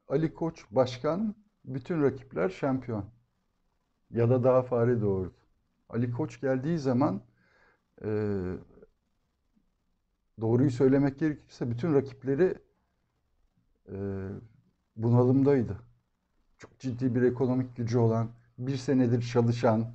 Ali Koç başkan, bütün rakipler şampiyon. Ya da daha fare doğurdu. Ali Koç geldiği zaman e, doğruyu söylemek gerekirse bütün rakipleri e, bunalımdaydı. Çok ciddi bir ekonomik gücü olan, bir senedir çalışan,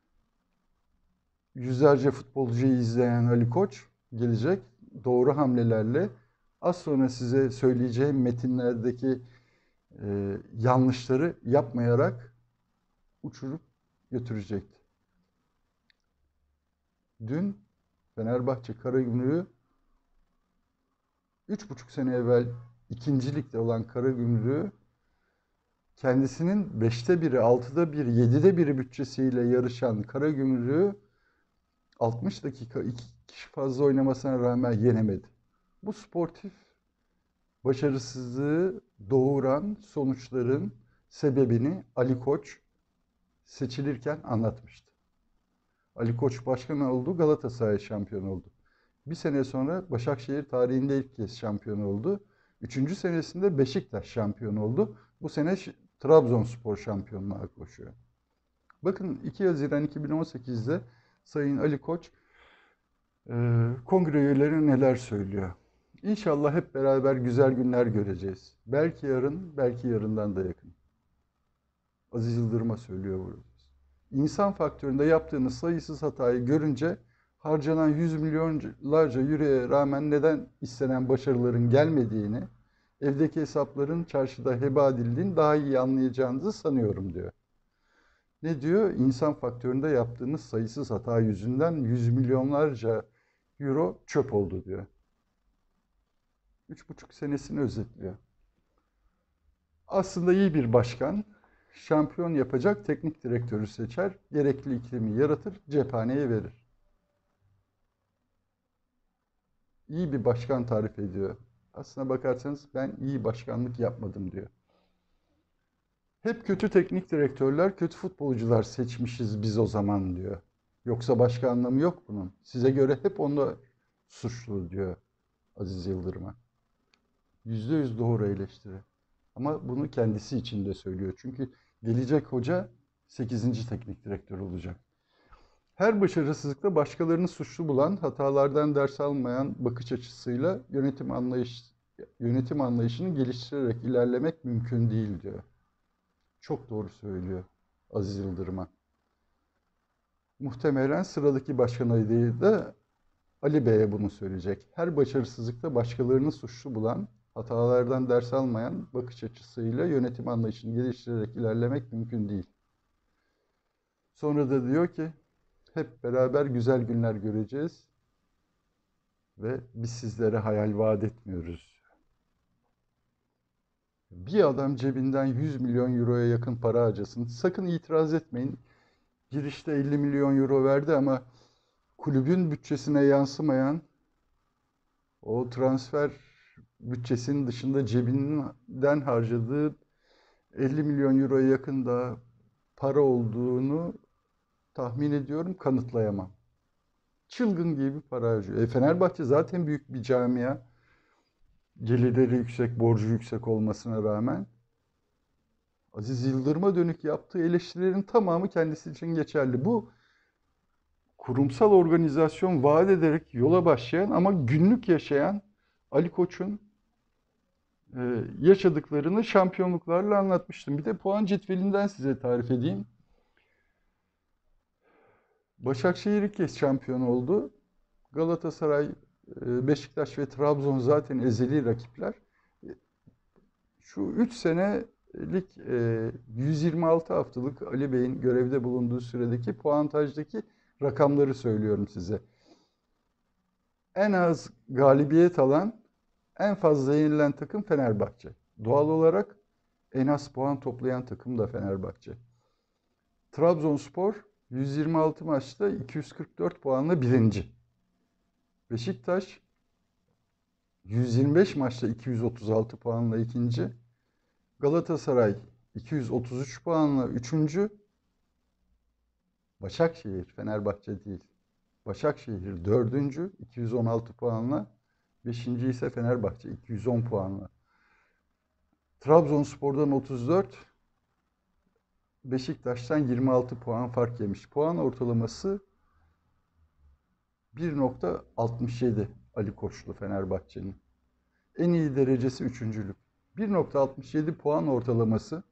yüzlerce futbolcuyu izleyen Ali Koç gelecek doğru hamlelerle az sonra size söyleyeceğim metinlerdeki yanlışları yapmayarak uçurup götürecekti. Dün Fenerbahçe Karagümrük'ü 3,5 sene evvel ikincilikte olan Karagümrük'ü kendisinin 1/5, 6'da 1, 7'de 1 bütçesiyle yarışan Karagümrük'ü 60 dakika 2 kişi fazla oynamasına rağmen yenemedi. Bu sportif başarısızlığı doğuran sonuçların sebebini Ali Koç seçilirken anlatmıştı. Ali Koç başkan oldu, Galatasaray şampiyon oldu. Bir sene sonra Başakşehir tarihinde ilk kez şampiyon oldu. Üçüncü senesinde Beşiktaş şampiyon oldu. Bu sene Trabzonspor şampiyonluğa koşuyor. Bakın 2 Haziran 2018'de Sayın Ali Koç kongre üyeleri neler söylüyor. İnşallah hep beraber güzel günler göreceğiz. Belki yarın, belki yarından da yakın. Aziz Yıldırım'a söylüyor burada. İnsan faktöründe yaptığınız sayısız hatayı görünce harcanan yüz milyonlarca euroya rağmen neden istenen başarıların gelmediğini, evdeki hesapların çarşıda heba edildiğini daha iyi anlayacağınızı sanıyorum diyor. Ne diyor? İnsan faktöründe yaptığınız sayısız hata yüzünden yüz milyonlarca euro çöp oldu diyor. 3,5 senesini özetliyor. Aslında iyi bir başkan, şampiyon yapacak teknik direktörü seçer, gerekli iklimi yaratır, cephaneye verir. İyi bir başkan tarif ediyor. Aslına bakarsanız ben iyi başkanlık yapmadım diyor. Hep kötü teknik direktörler, kötü futbolcular seçmişiz biz o zaman diyor. Yoksa başka anlamı yok bunun. Size göre hep onlar suçlu diyor Aziz Yıldırım'a. %100 doğru eleştiri. Ama bunu kendisi için de söylüyor. Çünkü gelecek hoca 8. teknik direktör olacak. Her başarısızlıkta başkalarını suçlu bulan, hatalardan ders almayan bakış açısıyla yönetim anlayışını geliştirerek ilerlemek mümkün değil diyor. Çok doğru söylüyor Aziz Yıldırım'a. Muhtemelen sıradaki başkan adayı da Ali Bey'e bunu söyleyecek. Her başarısızlıkta başkalarını suçlu bulan, hatalardan ders almayan bakış açısıyla yönetim anlayışını geliştirerek ilerlemek mümkün değil. Sonra da diyor ki hep beraber güzel günler göreceğiz ve biz sizlere hayal vaat etmiyoruz. Bir adam cebinden 100 milyon euroya yakın para harcasın. Sakın itiraz etmeyin. Girişte 50 milyon euro verdi ama kulübün bütçesine yansımayan o transfer bütçesinin dışında cebinden harcadığı 50 milyon euroya yakın da para olduğunu tahmin ediyorum, kanıtlayamam. Çılgın gibi para harcıyor. Fenerbahçe zaten büyük bir camia. Gelirleri yüksek, borcu yüksek olmasına rağmen Aziz Yıldırım'a dönük yaptığı eleştirilerin tamamı kendisi için geçerli. Bu kurumsal organizasyon vaat ederek yola başlayan ama günlük yaşayan Ali Koç'un yaşadıklarını şampiyonluklarla anlatmıştım. Bir de puan cetvelinden size tarif edeyim. Başakşehir ilk kez şampiyon oldu. Galatasaray, Beşiktaş ve Trabzon zaten ezeli rakipler. Şu 3 senelik 126 haftalık Ali Bey'in görevde bulunduğu süredeki puantajdaki rakamları söylüyorum size. En az galibiyet alan, en fazla yenilen takım Fenerbahçe. Doğal olarak en az puan toplayan takım da Fenerbahçe. Trabzonspor 126 maçta 244 puanla birinci. Beşiktaş 125 maçta 236 puanla ikinci. Galatasaray 233 puanla üçüncü. Başakşehir, Fenerbahçe değil. Başakşehir dördüncü, 216 puanla. Beşinci ise Fenerbahçe, 210 puanla. Trabzonspor'dan 34, Beşiktaş'tan 26 puan fark yemiş. Puan ortalaması 1.67 Ali Koçlu Fenerbahçe'nin. En iyi derecesi üçüncülük. 1.67 puan ortalaması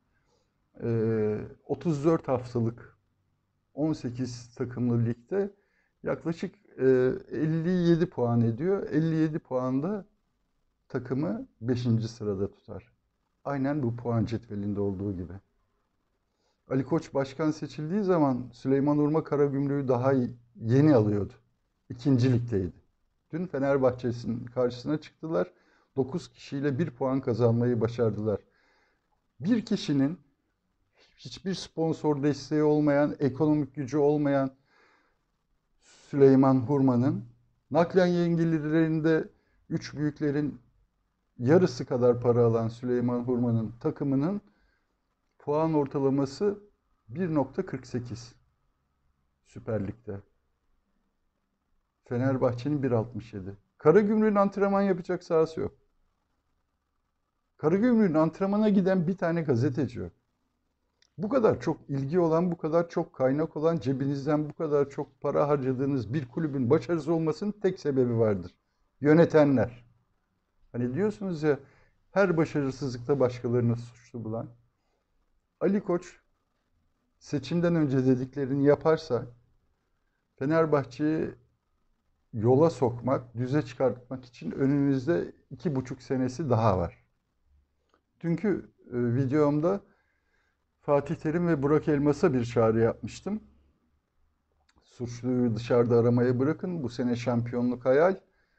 34 haftalık 18 takımlı ligde yaklaşık 57 puan ediyor. 57 puanda takımı 5. sırada tutar. Aynen bu puan cetvelinde olduğu gibi. Ali Koç başkan seçildiği zaman Süleyman Urma Karagümrük'ü daha yeni alıyordu. İkinci ligdeydi. Dün Fenerbahçe'nin karşısına çıktılar. 9 kişiyle 1 puan kazanmayı başardılar. Bir kişinin hiçbir sponsor desteği olmayan, ekonomik gücü olmayan Süleyman Hurma'nın naklen yenilgilerinde 3 büyüklerin yarısı kadar para alan Süleyman Hurma'nın takımının puan ortalaması 1.48 Süper Lig'de. Fenerbahçe'nin 1.67. Karagümrük'ün antrenman yapacak sahası yok. Karagümrük'ün antrenmana giden bir tane gazeteci yok. Bu kadar çok ilgi olan, bu kadar çok kaynak olan, cebinizden bu kadar çok para harcadığınız bir kulübün başarısız olmasının tek sebebi vardır. Yönetenler. Hani diyorsunuz ya, her başarısızlıkta başkalarını suçlu bulan. Ali Koç seçimden önce dediklerini yaparsa Fenerbahçe'yi yola sokmak, düze çıkartmak için önümüzde 2,5 senesi daha var. Dünkü videomda Fatih Terim ve Burak Elmas'a bir çağrı yapmıştım. Suçluyu dışarıda aramaya bırakın. Bu sene şampiyonluk hayal.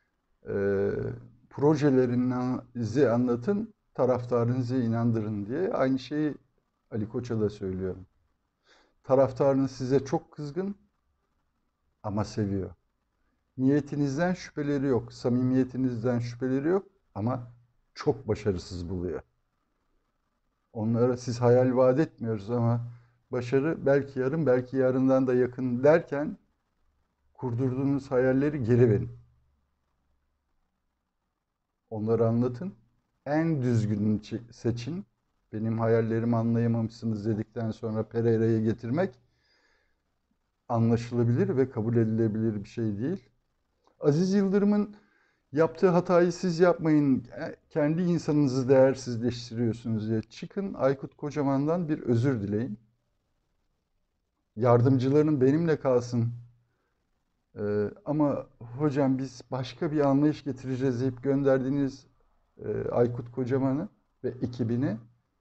Projelerinizi anlatın, taraftarınızı inandırın diye. Aynı şeyi Ali Koç'a da söylüyorum. Taraftarınız size çok kızgın ama seviyor. Niyetinizden şüpheleri yok, samimiyetinizden şüpheleri yok ama çok başarısız buluyor. Onlara siz hayal vaat etmiyoruz ama başarı belki yarın, belki yarından da yakın derken kurdurduğunuz hayalleri geri verin. Onları anlatın. En düzgününü seçin. Benim hayallerimi anlayamamışsınız dedikten sonra Pereira'yı getirmek anlaşılabilir ve kabul edilebilir bir şey değil. Aziz Yıldırım'ın yaptığı hatayı siz yapmayın, kendi insanınızı değersizleştiriyorsunuz diye çıkın Aykut Kocaman'dan bir özür dileyin. Yardımcıların benimle kalsın ama hocam biz başka bir anlayış getireceğiz deyip gönderdiğiniz Aykut Kocaman'ı ve ekibini,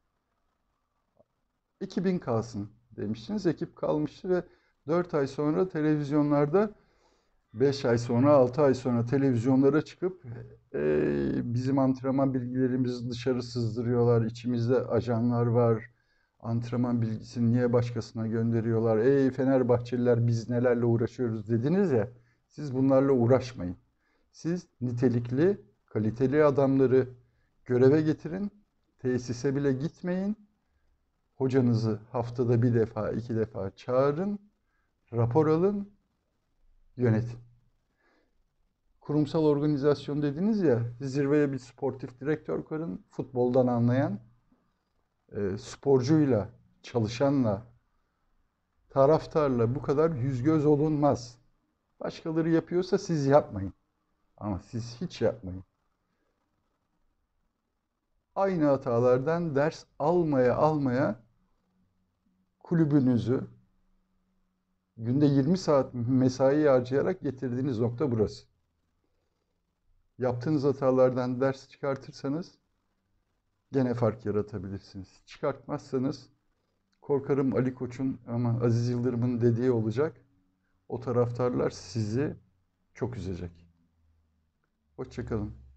ekibin kalsın demiştiniz. Ekip kalmıştı ve 4 ay sonra televizyonlarda, 5 ay sonra, 6 ay sonra televizyonlara çıkıp bizim antrenman bilgilerimizi dışarı sızdırıyorlar, içimizde ajanlar var, antrenman bilgisini niye başkasına gönderiyorlar, ey Fenerbahçeliler biz nelerle uğraşıyoruz dediniz ya, siz bunlarla uğraşmayın. Siz nitelikli, kaliteli adamları göreve getirin, tesise bile gitmeyin, hocanızı haftada 1 defa, 2 defa çağırın, rapor alın, yönetin. Kurumsal organizasyon dediniz ya, zirveye bir sportif direktör koyun, futboldan anlayan, sporcuyla, çalışanla, taraftarla bu kadar yüz göz olunmaz. Başkaları yapıyorsa siz yapmayın. Ama siz hiç yapmayın. Aynı hatalardan ders almaya kulübünüzü günde 20 saat mesai harcayarak getirdiğiniz nokta burası. Yaptığınız hatalardan ders çıkartırsanız gene fark yaratabilirsiniz. Çıkartmazsanız korkarım Ali Koç'un ama Aziz Yıldırım'ın dediği olacak. O taraftarlar sizi çok üzecek. Hoşça kalın.